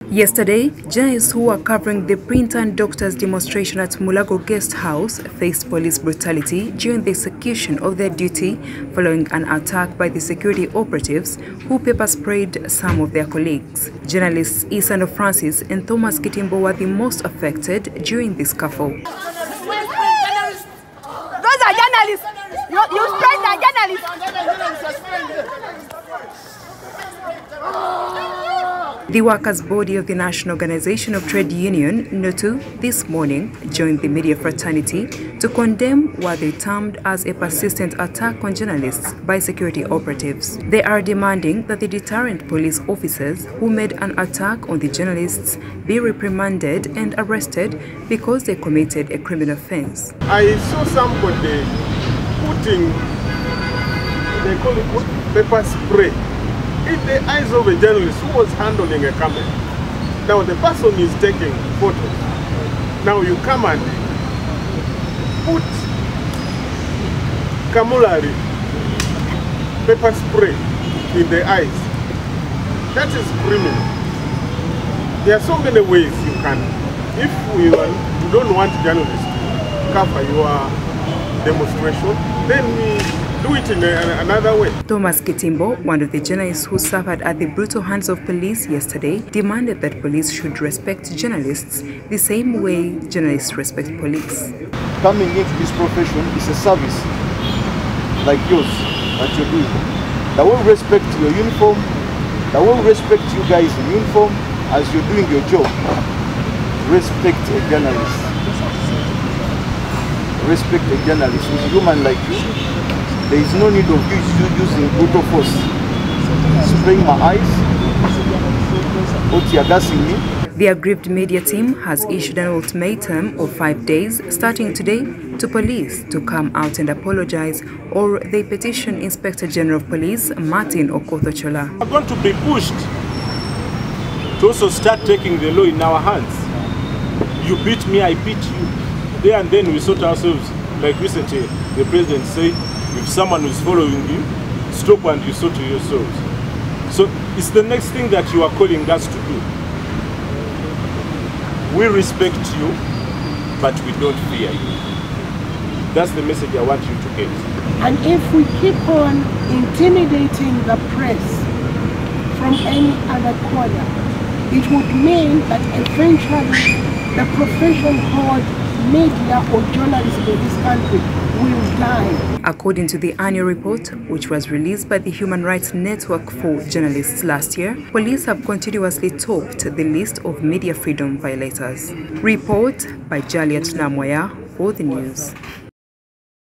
Yesterday, journalists who were covering the printer and doctors' demonstration at Mulago Guest House faced police brutality during the execution of their duty following an attack by the security operatives who pepper-sprayed some of their colleagues. Journalists Isano Francis and Thomas Kitimbo were the most affected during the scuffle. Those are journalists! You sprayed the journalists! The workers' body of the National Organization of Trade Union, NUTU, this morning joined the media fraternity to condemn what they termed as a persistent attack on journalists by security operatives. They are demanding that the deterrent police officers who made an attack on the journalists be reprimanded and arrested because they committed a criminal offense. I saw somebody putting, they call it pepper spray, in the eyes of a journalist who was handling a camera. Now the person is taking photos. Now you come and put camouflage pepper spray in the eyes. That is criminal. There are so many ways you can. If you don't want journalists to cover your demonstration, then we do it in another way. Thomas Kitimbo, one of the journalists who suffered at the brutal hands of police yesterday, demanded that police should respect journalists the same way journalists respect police. Coming into this profession is a service like yours that you're doing. They will respect your uniform, they will respect you guys in uniform as you're doing your job. Respect a journalist. Respect a journalist who's human like you. There is no need of you using brutal force. Spraying my eyes, or tear gassing me. The aggrieved media team has issued an ultimatum of 5 days starting today to police to come out and apologize, or they petition Inspector General of Police Martin Okoth-Ochola. We are going to be pushed to also start taking the law in our hands. You beat me, I beat you. There and then we sort ourselves, like recently the president said, if someone is following you, stop and you sort yourselves. So it's the next thing that you are calling us to do. We respect you, but we don't fear you. That's the message I want you to get. And if we keep on intimidating the press from any other corner, it would mean that eventually the profession called media or journalism in this country will die. According to the annual report, which was released by the Human Rights Network for Journalists last year, police have continuously topped the list of media freedom violators. Report by Jaliat Namwaya for the news.